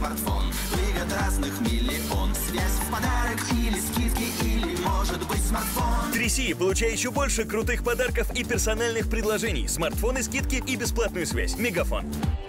смартфон. Выгод разных миллион. Связь в подарок или скидки, или может быть смартфон. Тряси, получай еще больше крутых подарков и персональных предложений. Смартфоны, скидки и бесплатную связь. Мегафон.